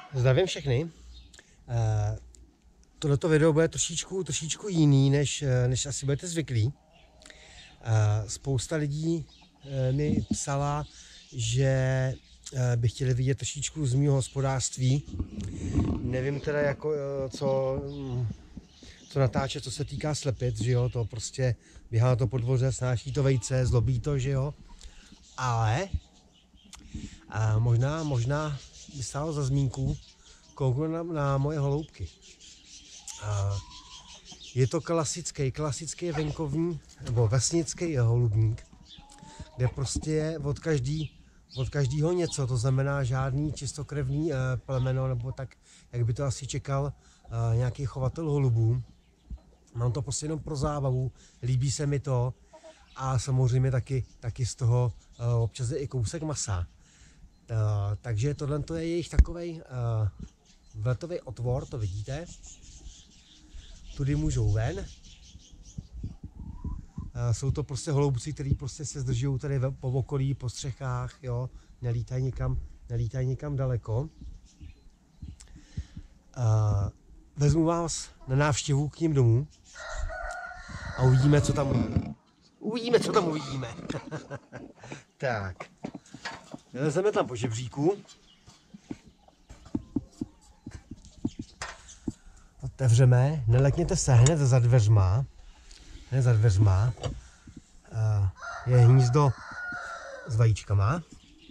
Zdravím všechny. Tohleto video bude trošičku jiný, než asi budete zvyklí. Spousta lidí mi psala, že by chtěli vidět trošičku z mého hospodářství. Nevím teda jako, co natáčet, co se týká slepic, že jo, to prostě běhá to po dvoře, snáší to vejce, zlobí to, že jo. Ale možná by stálo za zmínku kouknout na moje holoubky. Je to klasický venkovní nebo vesnický holubník, kde prostě je od každého něco, to znamená žádný čistokrevný plemeno, nebo tak, jak by to asi čekal nějaký chovatel holubů. Mám to prostě jenom pro zábavu, líbí se mi to a samozřejmě taky z toho občas je i kousek masa. Takže tohle je jejich takovej vletový otvor, to vidíte. Tudy můžou ven. Jsou to prostě holoubci, kteří prostě se zdržují tady po okolí, po střechách, jo, nelítají někam daleko. Vezmu vás na návštěvu k ním domů a uvidíme, co tam uvidíme. Tak, vylezeme tam po žebříku. Otevřeme, nelekněte se hned za dveřma. Je hnízdo s vajíčkama.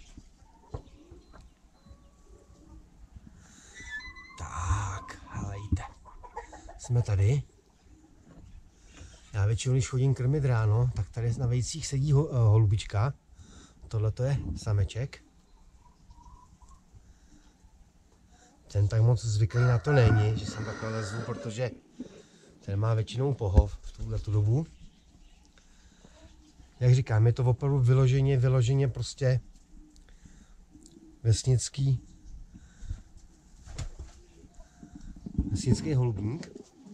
Tak, helejte. Jsme tady. Já většinou, když chodím krmit ráno, tak tady na vejcích sedí holubička. Tohle to je sameček. Ten tak moc zvyklý na to není, že jsem takhle lezu, protože ten má většinou pohov v tuhletu dobu. Jak říkám, je to opravdu vyloženě prostě vesnický holubník.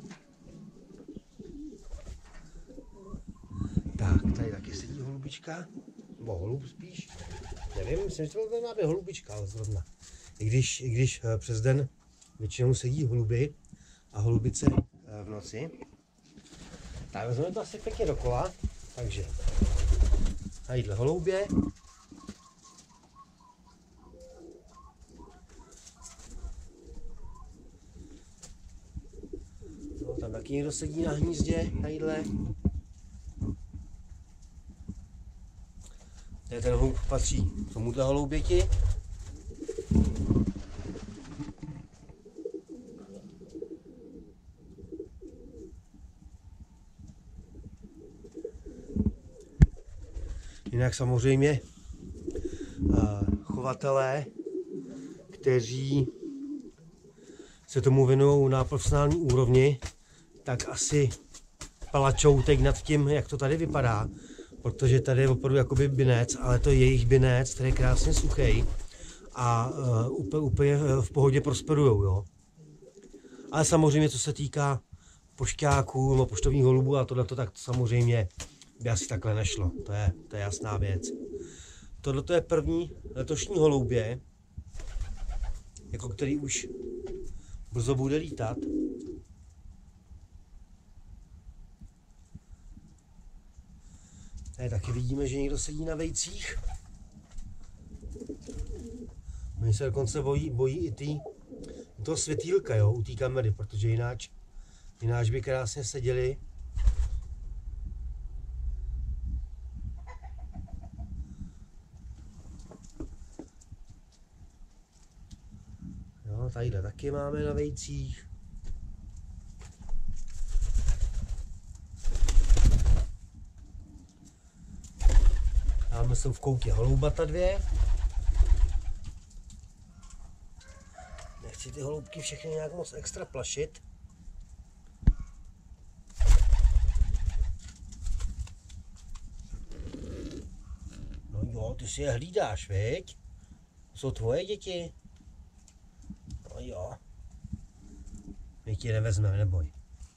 Tak, tady taky sedí holubička, nebo holub spíš, nevím, myslím, že to byla by holubička, ale zrovna. I když přes den většinou sedí holuby a holubice v noci. Tak vezmeme to asi pěkně dokola, takže tadyhle holoubě. No, tam taky někdo sedí na hnízdě, tadyhle. Ten holub patří tomuhle holouběti. Jinak samozřejmě chovatelé, kteří se tomu věnují na profesionální úrovni, tak asi palačou teď nad tím, jak to tady vypadá, protože tady je opravdu jakoby binec, ale to je jejich binec, který je krásně suchý a úplně v pohodě prosperujou, jo. Ale samozřejmě, co se týká pošťáků nebo poštovních holubů a tohleto, tak to samozřejmě by asi takhle nešlo, to je jasná věc. Tohle je první letošní holoubě, jako který už brzo bude lítat. Tady taky vidíme, že někdo sedí na vejcích. Oni se dokonce bojí i toho světýlka, jo, u té kamery, protože jináč by krásně seděli. No, tadyhle taky máme na vejcích. Máme jsou v koutě holoubata dvě. Nechci ty holoubky všechny nějak moc extra plašit. No jo, ty si je hlídáš, viď? Jsou tvoje děti? No jo. My ti nevezmeme, neboj.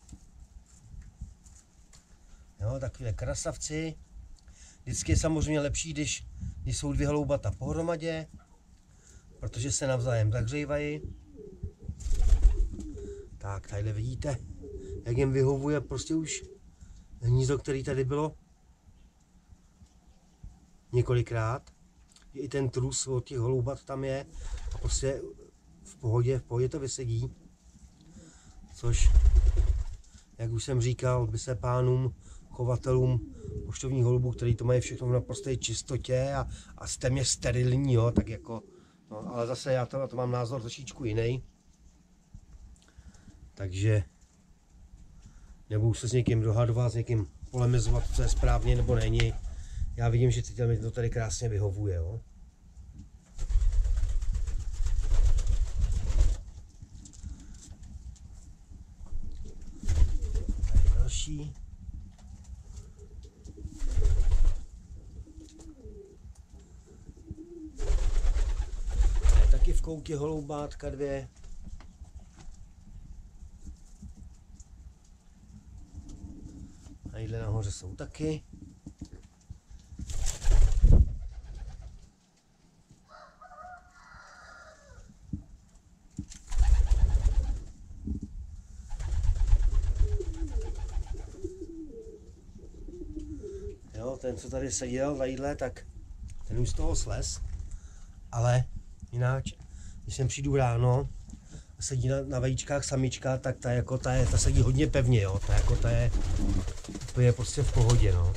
Jo, takové krasavci. Vždycky je samozřejmě lepší, když jsou dvě holoubata pohromadě, protože se navzájem zahřívají. Tak, tadyhle vidíte, jak jim vyhovuje prostě už hnízdo, který tady bylo několikrát. I ten trus od těch holoubat tam je a prostě v pohodě to vysedí. Což, jak už jsem říkal, by se pánům, chovatelům poštovních holubů, který to mají všechno v naprosté čistotě a téměř sterilní, jo, tak jako, no, ale zase já to mám názor trošičku jiný. Takže nebudu se s někým dohadovat, s někým polemizovat, co je správně nebo není. Já vidím, že mi to tady krásně vyhovuje. Jo. Tady další. Tady taky v koutě holoubátka dvě. Tadyhle nahoře jsou taky. Jo, ten, co tady seděl tadyhle, tak ten už z toho slez. Ale jinak, když sem přijdu ráno a sedí na vajíčkách samička, tak ta sedí hodně pevně, jo. Ta je úplně prostě v pohodě, no.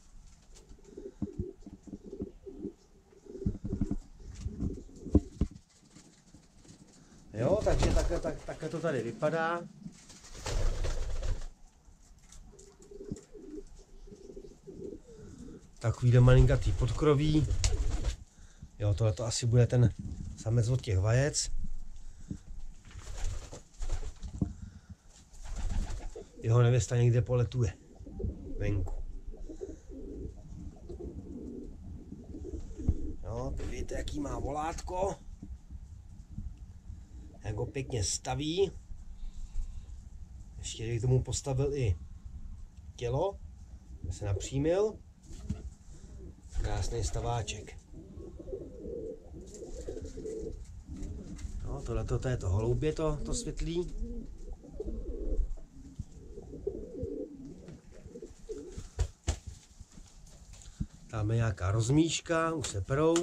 Jo, takže takhle to tady vypadá. Takovýhle malinkatý podkroví. Jo, tohle to asi bude ten samec od těch vajec. Jeho nevěsta někde poletuje venku. Jo, vidíte, jaký má volátko. Jak ho pěkně staví. Ještě k tomu postavil i tělo, aby se napřímil. Krásný staváček. No, tohleto je to holoubě, to světlý. Tam je nějaká rozmíška, už se perou.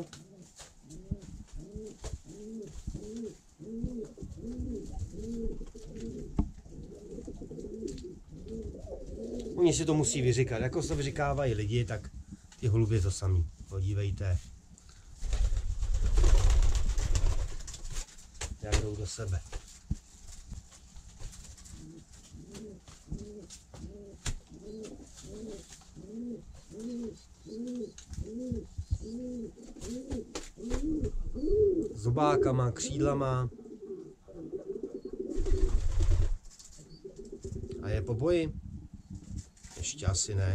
Oni si to musí vyříkat, jako se vyříkávají lidi, tak ty holuby to samý. Podívejte. Jak jdou do sebe. Zobákama, křídlama. A je po boji? Ještě asi ne.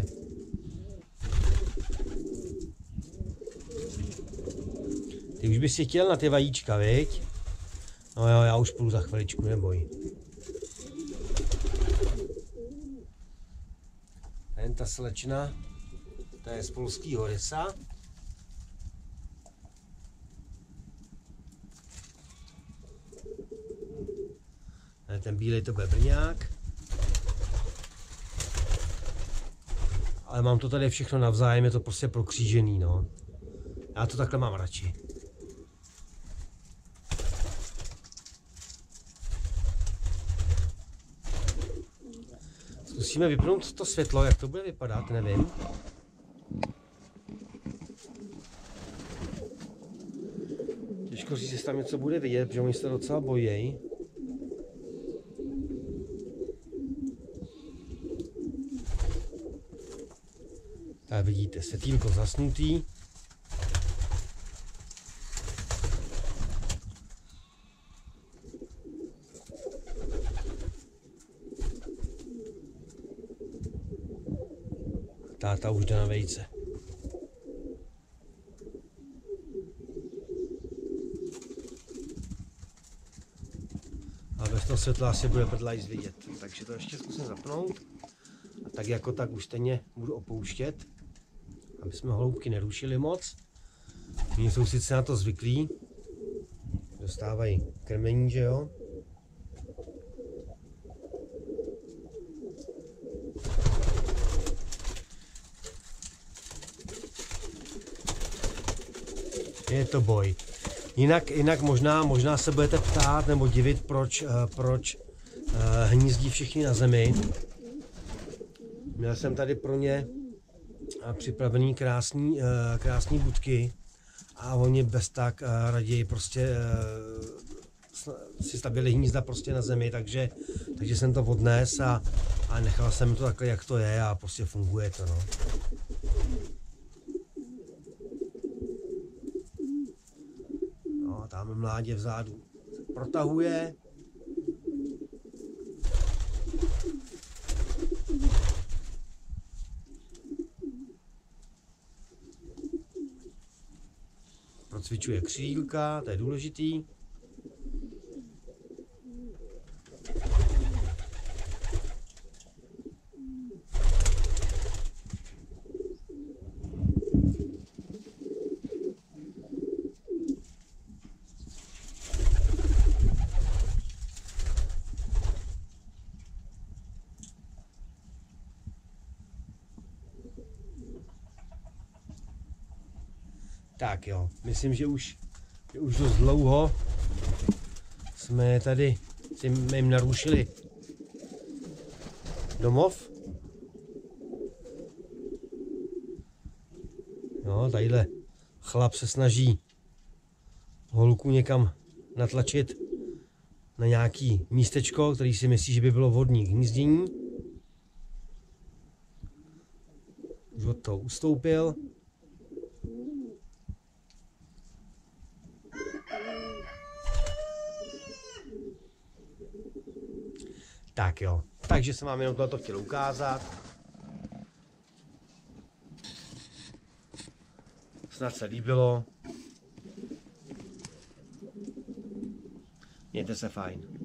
Ty už bys si chtěl na ty vajíčka, viď? No jo, já už půjdu za chviličku, neboj. Jen ta slečna, ta je z polského rysa. Ten bílej to bude brňák. Ale mám to tady všechno navzájem, je to prostě prokřížený, no. Já to takhle mám radši. Zkusíme vypnout to světlo, jak to bude vypadat, nevím. Těžko říct, jestli tam něco bude vidět, protože oni se docela bojí. Tak vidíte, světýlko zasnutý. Táta už jde na vejce. A bez toho světla asi bude prdlajs vidět. Takže to ještě zkusím zapnout. A tak jako tak už stejně budu opouštět, aby jsme holoubky nerušili moc. Oni jsou sice na to zvyklí. Dostávají krmení, že jo. Je to boj. Jinak možná se budete ptát nebo divit, proč hnízdí všichni na zemi. Měl jsem tady pro ně připravený krásný budky a oni bez tak raději prostě si stavěli hnízda prostě na zemi, takže jsem to odnes a nechal jsem to takhle, jak to je a prostě funguje to, no. No, tam mládě vzadu protahuje. Procvičuje křídílka, to je důležitý. Tak jo, myslím, že už dost dlouho jsme tady jim narušili domov. No, tadyhle chlap se snaží holku někam natlačit na nějaký místečko, který si myslí, že by bylo vhodný k hnízdění. Už od toho ustoupil. Tak jo, takže jsem vám jenom tohle chtěl ukázat. Snad se líbilo. Mějte se fajn.